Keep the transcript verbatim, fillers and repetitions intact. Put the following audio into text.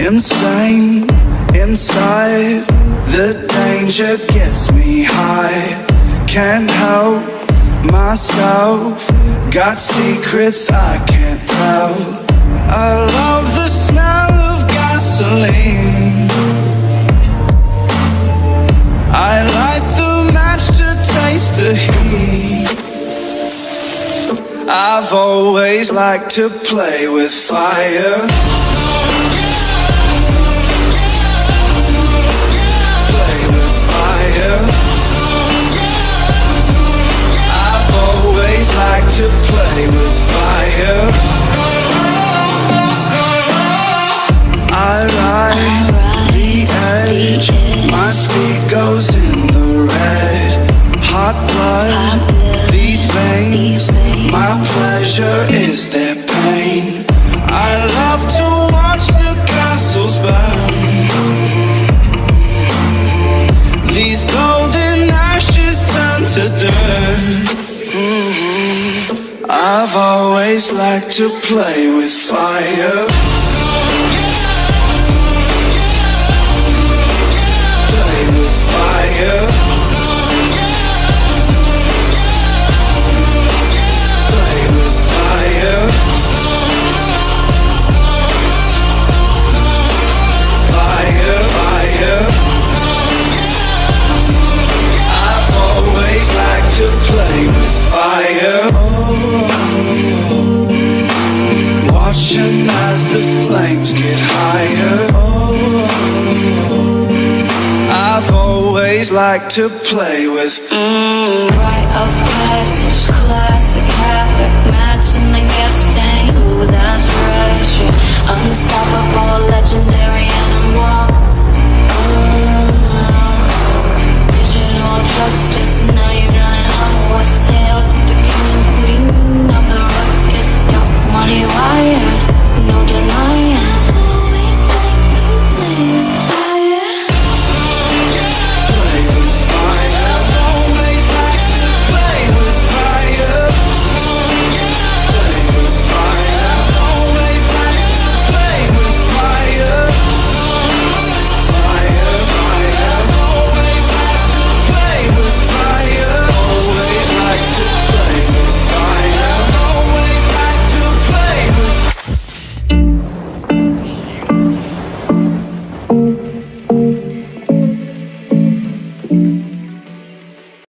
Insane inside, the danger gets me high. Can't help myself, got secrets I can't tell. I love the smell of gasoline. I light the match to taste the heat. I've always liked to play with fire. Play with fire. I've always liked to play with fire. I ride the edge, my speed goes in the red. Hot blood, these veins, my pleasure is their pain. I love to watch the castles burn. These golden ashes turn to dirt. Mm-hmm. I've always liked to play with fire. Play with fire. To play with fire. Oh, watching as the flames get higher. Oh, I've always liked to play with mm, rite of passage, classic habit, matching the gas stain. Ooh, that's pressure. Unstoppable, legendary animal.